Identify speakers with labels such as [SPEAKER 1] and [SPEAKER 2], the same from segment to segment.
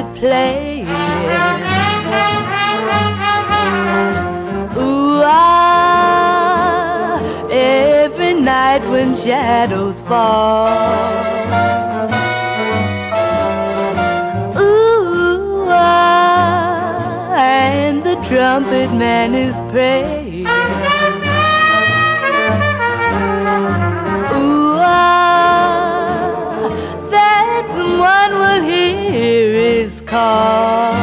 [SPEAKER 1] trumpet playing. Ooh, ah, every night when shadows fall. Ooh, ah, and the trumpet man is praying. Ooh, ah, that someone will hear his call.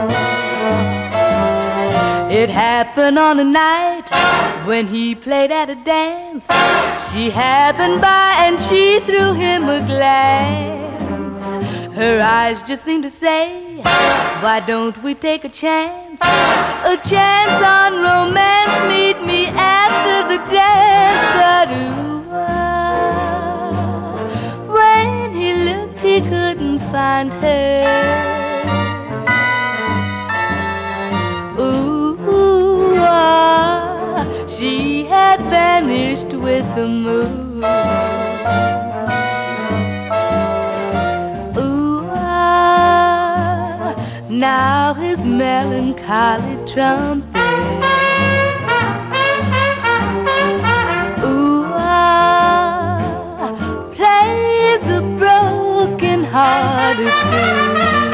[SPEAKER 1] It happened on a night when he played at a dance. She happened by and she threw him a glance. Her eyes just seemed to say, why don't we take a chance? A chance on romance, meet me after the dance. But ooh, ah, when he looked he couldn't find her. Ooh, ah, she had vanished with the moon. Ooh, ah, now his melancholy trumpet, ooh, ah, plays a broken-hearted tune.